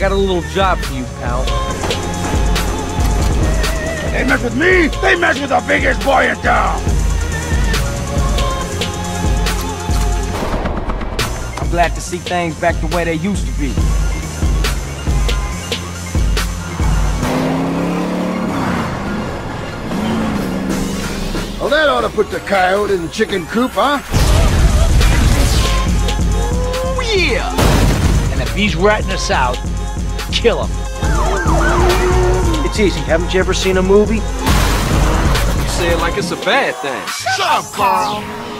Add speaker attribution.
Speaker 1: got a little job for you, pal.
Speaker 2: They mess with me, they mess with the biggest boy in town!
Speaker 1: I'm glad to see things back the way they used to be.
Speaker 2: Well, that ought to put the coyote in the chicken coop, huh?
Speaker 3: Oh, yeah! And if he's ratting us out, kill him.
Speaker 4: It's easy. Haven't you ever seen a movie?
Speaker 5: You say it like it's a bad thing.
Speaker 2: Shut up, Carl!